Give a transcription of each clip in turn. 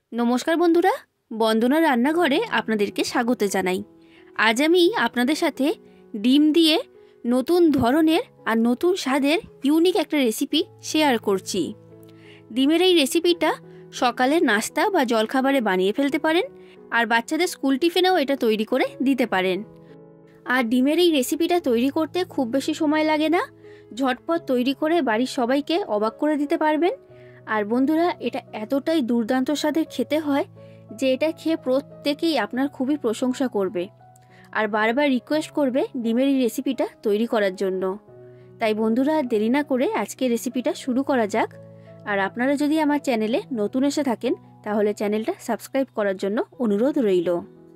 নমস্কার বন্ধুরা, বন্দনা রান্নাঘরে আপনাদেরকে স্বাগত জানাই। আজ আমি আপনাদের সাথে ডিম দিয়ে নতুন ধরনের আর নতুন স্বাদের ইউনিক একটা রেসিপি শেয়ার করছি। ডিমের এই রেসিপিটা সকালের নাস্তা বা জলখাবারে বানিয়ে ফেলতে পারেন, আর বাচ্চাদের স্কুল টিফিনেও এটা তৈরি করে দিতে পারেন। আর ডিমের এই রেসিপিটা তৈরি করতে খুব বেশি সময় লাগে না, ঝটপট তৈরি করে বাড়ির সবাইকে অবাক করে দিতে পারবেন। আর বন্ধুরা, এটা এতটাই দুর্দান্ত স্বাদের খেতে হয় যে এটা খেয়ে প্রত্যেকেই আপনার খুবই প্রশংসা করবে আর বারবার রিকোয়েস্ট করবে ডিমের এই রেসিপিটা তৈরি করার জন্য। তাই বন্ধুরা, দেরি না করে আজকে রেসিপিটা শুরু করা যাক। আর আপনারা যদি আমার চ্যানেলে নতুন এসে থাকেন তাহলে চ্যানেলটা সাবস্ক্রাইব করার জন্য অনুরোধ রইল।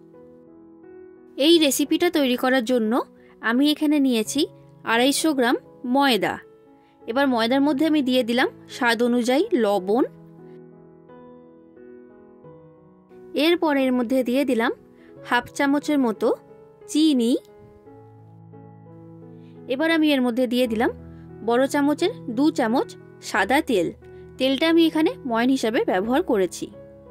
এই রেসিপিটা তৈরি করার জন্য আমি এখানে নিয়েছি 250 গ্রাম ময়দা। এবার ময়দার মধ্যে আমি দিয়ে দিলাম স্বাদ অনুযায়ী লবণ। এরপর এর মধ্যে দিয়ে দিলাম হাফ চামচের মতো চিনি। এবার আমি এর মধ্যে দিয়ে দিলাম বড় চামচের 2 চামচ সাদা তেল। তেলটা আমি এখানে ময়ন হিসাবে ব্যবহার করেছি।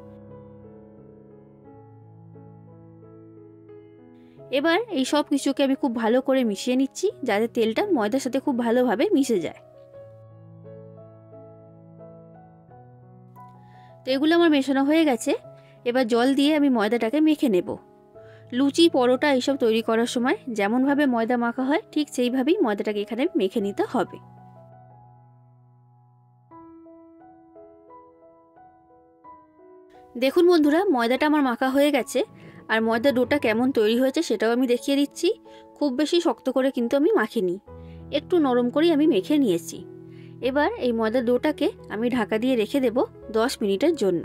এবার এই সব কিছুকে আমি খুব ভালো করে মিশিয়ে নিচ্ছি যাতে তেলটা ময়দার সাথে খুব ভালোভাবে মিশে যায়। তো এগুলো আমার মেশানো হয়ে গেছে। এবার জল দিয়ে আমি ময়দাটাকে মেখে নেব। লুচি, পরোটা এইসব তৈরি করার সময় যেমনভাবে ময়দা মাখা হয় ঠিক সেইভাবেই ময়দাটাকে এখানে মেখে নিতে হবে। দেখুন বন্ধুরা, ময়দাটা আমার মাখা হয়ে গেছে। আর ময়দা ডোটা কেমন তৈরি হয়েছে সেটাও আমি দেখিয়ে দিচ্ছি। খুব বেশি শক্ত করে কিন্তু আমি মাখিনি, একটু নরম করেই আমি মেখে নিয়েছি। এবার এই ময়দার ডোটাকে আমি ঢাকা দিয়ে রেখে দেব 10 মিনিটের জন্য।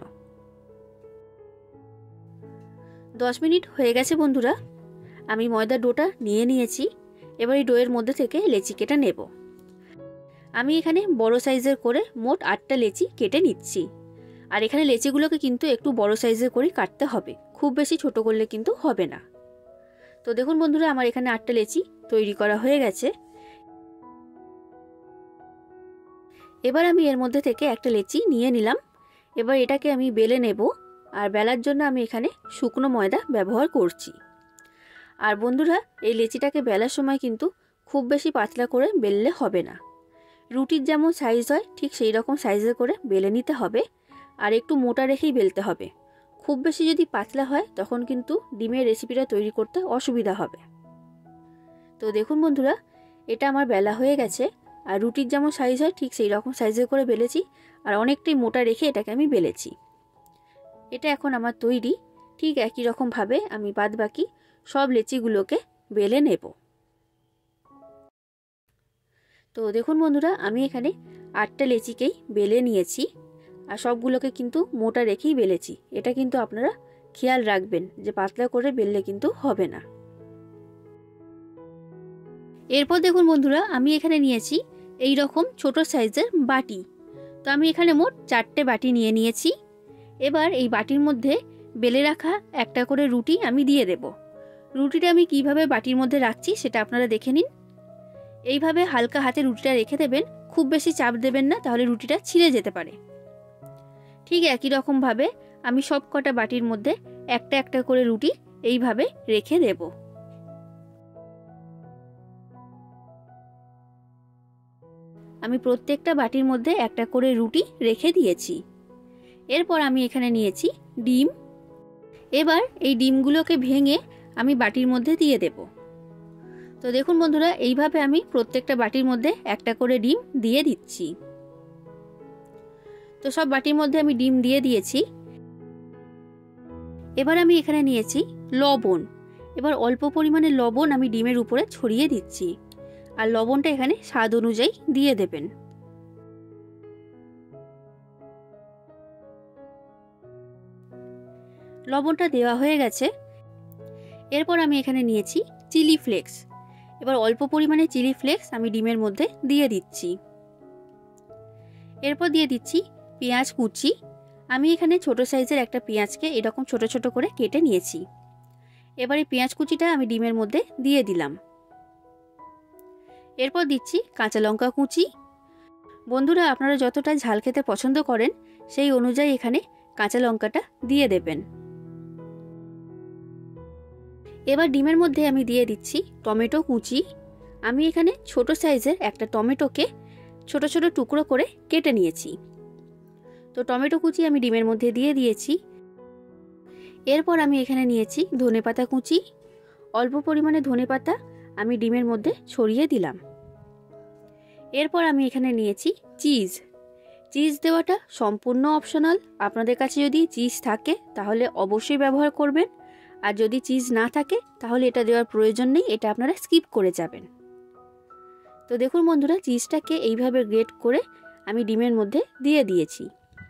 10 মিনিট হয়ে গেছে বন্ধুরা, আমি ময়দার ডোটা নিয়ে নিয়েছি। এবার এই ডোয়ের মধ্যে থেকে লেচি কেটে নেব। আমি এখানে বড় সাইজের করে মোট 8টা লেচি কেটে নিচ্ছি। আর এখানে লেচিগুলোকে কিন্তু একটু বড় সাইজের করে কাটতে হবে, খুব বেশি ছোট করলে কিন্তু হবে না। তো দেখুন বন্ধুরা, আমার এখানে 8টা লেচি তৈরি করা হয়ে গেছে। এবার আমি এর মধ্যে থেকে একটা লেচি নিয়ে নিলাম। এবার এটাকে আমি বেলে নেব। আর বেলার জন্য আমি এখানে শুকনো ময়দা ব্যবহার করছি। আর বন্ধুরা, এই লেচিটাকে বেলার সময় কিন্তু খুব বেশি পাতলা করে বেললে হবে না। রুটির যেমন সাইজ হয় ঠিক সেই রকম সাইজের করে বেলে নিতে হবে। আর একটু মোটা রেখেই বেলতে হবে। খুব বেশি যদি পাতলা হয় তখন কিন্তু ডিমের রেসিপিটা তৈরি করতে অসুবিধা হবে। তো দেখুন বন্ধুরা, এটা আমার বেলা হয়ে গেছে। আর রুটির যেমন সাইজ হয় ঠিক সেই রকম সাইজের করে বেলেছি। আর অনেকটাই মোটা রেখে এটাকে আমি বেলেছি। এটা এখন আমার তৈরি। ঠিক একই রকমভাবে আমি বাদ বাকি সব লেচিগুলোকে বেলে নেব। তো দেখুন বন্ধুরা, আমি এখানে 8টা লেচিকেই বেলে নিয়েছি। আর সবগুলোকে কিন্তু মোটা রেখেই বেলেছি। এটা কিন্তু আপনারা খেয়াল রাখবেন যে পাতলা করে বেললে কিন্তু হবে না। এরপর দেখুন বন্ধুরা, আমি এখানে নিয়েছি এই রকম ছোট সাইজের বাটি। তো আমি এখানে মোট 4টে বাটি নিয়ে নিয়েছি। এবার এই বাটির মধ্যে বেলে রাখা একটা করে রুটি আমি দিয়ে দেব। রুটিটা আমি কিভাবে বাটির মধ্যে রাখছি সেটা আপনারা দেখে নিন। এইভাবে হালকা হাতে রুটিটা রেখে দেবেন, খুব বেশি চাপ দেবেন না, তাহলে রুটিটা ছিঁড়ে যেতে পারে। ঠিক একই রকমভাবে আমি সব কটা বাটির মধ্যে একটা একটা করে রুটি এইভাবে রেখে দেব। আমি প্রত্যেকটা বাটির মধ্যে একটা করে রুটি রেখে দিয়েছি। এরপর আমি এখানে নিয়েছি ডিম। এবার এই ডিমগুলোকে ভেঙে আমি বাটির মধ্যে দিয়ে দেব। তো দেখুন বন্ধুরা, এইভাবে আমি প্রত্যেকটা বাটির মধ্যে একটা করে ডিম দিয়ে দিচ্ছি। তো সব বাটির মধ্যে আমি ডিম দিয়ে দিয়েছি। এবার আমি এখানে নিয়েছি লবণ। এবার অল্প পরিমাণে লবণ আমি ডিমের উপরে ছড়িয়ে দিচ্ছি। আর লবণটা এখানে স্বাদ অনুযায়ী দিয়ে দেবেন। লবণটা দেওয়া হয়ে গেছে। এরপর আমি এখানে নিয়েছি চিলি ফ্লেক্স। এবার অল্প পরিমাণে চিলি ফ্লেক্স আমি ডিমের মধ্যে দিয়ে দিচ্ছি। এরপর দিয়ে দিচ্ছি পেঁয়াজ কুচি। আমি এখানে ছোট সাইজের একটা পেঁয়াজকে এরকম ছোট ছোট করে কেটে নিয়েছি। এবার এই পেঁয়াজ কুচিটা আমি ডিমের মধ্যে দিয়ে দিলাম। এরপর দিচ্ছি কাঁচা লঙ্কা কুচি। বন্ধুরা, আপনারা যতটা ঝাল খেতে পছন্দ করেন সেই অনুযায়ী এখানে কাঁচা লঙ্কাটা দিয়ে দেবেন। এবার ডিমের মধ্যে আমি দিয়ে দিচ্ছি টমেটো কুচি। আমি এখানে ছোট সাইজের একটা টমেটোকে ছোট ছোট টুকরো করে কেটে নিয়েছি। তো টমেটো কুচি আমি ডিমের মধ্যে দিয়ে দিয়েছি। এরপর আমি এখানে নিয়েছি ধনেপাতা কুচি। অল্প পরিমাণে ধনেপাতা আমি ডিমের মধ্যে ছড়িয়ে দিলাম। এরপর আমি এখানে নিয়েছি চিজ। চিজ দেওয়াটা সম্পূর্ণ অপশনাল। আপনাদের কাছে যদি চিজ থাকে তাহলে অবশ্যই ব্যবহার করবেন, আর যদি চিজ না থাকে তাহলে এটা দেওয়ার প্রয়োজন নেই, এটা আপনারা স্কিপ করে যাবেন। তো দেখুন বন্ধুরা, চিজটাকে এইভাবে গ্রেট করে আমি ডিমের মধ্যে দিয়ে দিয়েছি।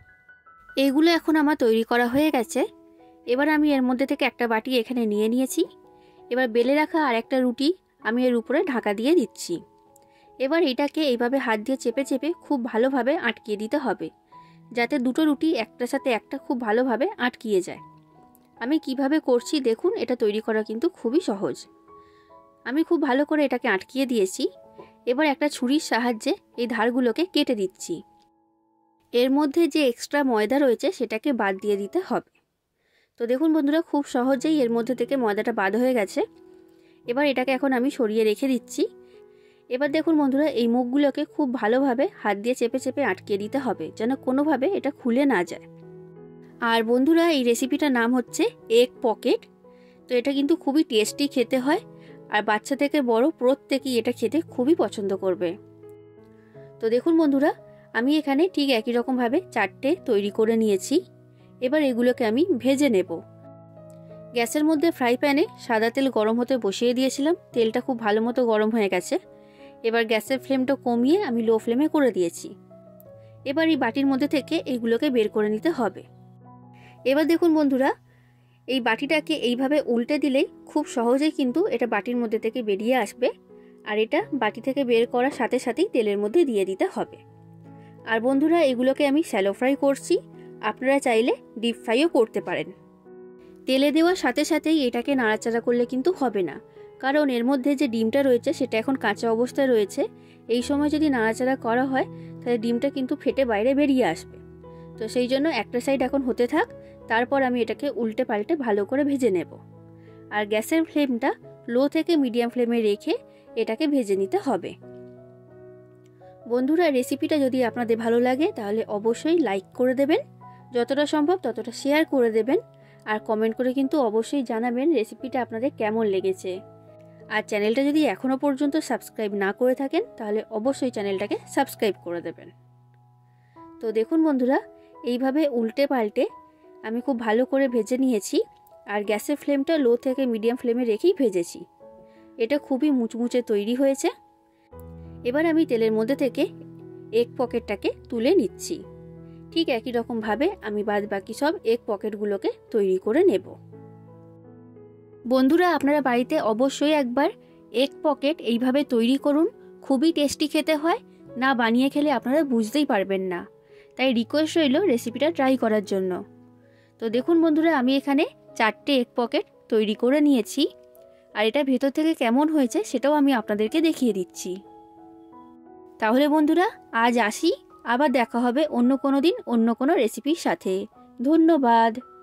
এইগুলো এখন আমার তৈরি করা হয়ে গেছে। এবার আমি এর মধ্যে থেকে একটা বাটি এখানে নিয়ে নিয়েছি। এবার বেলে রাখা আর একটা রুটি আমি এর উপরে ঢাকা দিয়ে দিচ্ছি। এবার এটাকে এইভাবে হাত দিয়ে চেপে চেপে খুব ভালোভাবে আটকিয়ে দিতে হবে, যাতে দুটো রুটি একটার সাথে একটা খুব ভালোভাবে আটকিয়ে যায়। আমি কিভাবে করছি দেখুন, এটা তৈরি করা কিন্তু খুবই সহজ। আমি খুব ভালো করে এটাকে আটকিয়ে দিয়েছি। এবার একটা ছুরির সাহায্যে এই ধারগুলোকে কেটে দিচ্ছি। এর মধ্যে যে এক্সট্রা ময়দা রয়েছে সেটাকে বাদ দিয়ে দিতে হবে। তো দেখুন বন্ধুরা, খুব সহজেই এর মধ্যে থেকে ময়দাটা বাদ হয়ে গেছে। এবার এটাকে এখন আমি সরিয়ে রেখে দিচ্ছি। এবার দেখুন বন্ধুরা, এই মুখগুলোকে খুব ভালোভাবে হাত দিয়ে চেপে চেপে আটকিয়ে দিতে হবে, যেন কোনোভাবে এটা খুলে না যায়। আর বন্ধুরা, এই রেসিপিটার নাম হচ্ছে এগ পকেট। তো এটা কিন্তু খুবই টেস্টি খেতে হয়, আর বাচ্চা থেকে বড় প্রত্যেকেই এটা খেতে খুবই পছন্দ করবে। তো দেখুন বন্ধুরা, আমি এখানে ঠিক একই রকমভাবে 4টে তৈরি করে নিয়েছি। এবার এগুলোকে আমি ভেজে নেব। গ্যাসের মধ্যে ফ্রাই প্যানে সাদা তেল গরম হতে বসিয়ে দিয়েছিলাম। তেলটা খুব ভালো মতো গরম হয়ে গেছে। এবার গ্যাসের ফ্লেমটা কমিয়ে আমি লো ফ্লেমে করে দিয়েছি। এবার এই বাটির মধ্যে থেকে এইগুলোকে বের করে নিতে হবে। এবার দেখুন বন্ধুরা, এই বাটিটাকে এইভাবে উল্টে দিলেই খুব সহজেই কিন্তু এটা বাটির মধ্যে থেকে বেরিয়ে আসবে। আর এটা বাটি থেকে বের করার সাথে সাথেই তেলের মধ্যে দিয়ে দিতে হবে। আর বন্ধুরা, এগুলোকে আমি শ্যালো ফ্রাই করছি, আপনারা চাইলে ডিপ ফ্রাইও করতে পারেন। তেলে দেওয়ার সাথে সাথেই এটাকে নাড়াচাড়া করলে কিন্তু হবে না, কারণ এর মধ্যে যে ডিমটা রয়েছে সেটা এখন কাঁচা অবস্থায় রয়েছে। এই সময় যদি নাড়াচাড়া করা হয় তাহলে ডিমটা কিন্তু ফেটে বাইরে বেরিয়ে আসবে। তো সেই জন্য একটা সাইড এখন হতে থাক, তারপর আমি এটাকে উল্টে পাল্টে ভালো করে ভেজে নেব। আর গ্যাসের ফ্লেমটা লো থেকে মিডিয়াম ফ্লেমে রেখে এটাকে ভেজে নিতে হবে। বন্ধুরা, রেসিপিটা যদি আপনাদের ভালো লাগে তাহলে অবশ্যই লাইক করে দেবেন, যতটা সম্ভব ততটা শেয়ার করে দেবেন, আর কমেন্ট করে কিন্তু অবশ্যই জানাবেন রেসিপিটা আপনাদের কেমন লেগেছে। আর চ্যানেলটা যদি এখনও পর্যন্ত সাবস্ক্রাইব না করে থাকেন তাহলে অবশ্যই চ্যানেলটাকে সাবস্ক্রাইব করে দেবেন। তো দেখুন বন্ধুরা, এইভাবে উল্টে পাল্টে আমি খুব ভালো করে ভেজে নিয়েছি। আর গ্যাসের ফ্লেমটা লো থেকে মিডিয়াম ফ্লেমে রেখেই ভেজেছি। এটা খুবই মুচমুচে তৈরি হয়েছে। এবার আমি তেলের মধ্যে থেকে এগ পকেটটাকে তুলে নিচ্ছি। ঠিক একই রকমভাবে আমি বাদ বাকি সব এগ পকেটগুলোকে তৈরি করে নেব। বন্ধুরা, আপনারা বাড়িতে অবশ্যই একবার এগ পকেট এইভাবে তৈরি করুন। খুবই টেস্টি খেতে হয়, না বানিয়ে খেলে আপনারা বুঝতেই পারবেন না। তাই রিকোয়েস্ট রইল রেসিপিটা ট্রাই করার জন্য। তো দেখুন বন্ধুরা, আমি এখানে 4টে এগ পকেট তৈরি করে নিয়েছি। আর এটা ভেতর থেকে কেমন হয়েছে সেটাও আমি আপনাদেরকে দেখিয়ে দিচ্ছি। তাহলে বন্ধুরা, আজ আসি, আবার দেখা হবে অন্য কোনো দিন অন্য কোনো রেসিপির সাথে। ধন্যবাদ।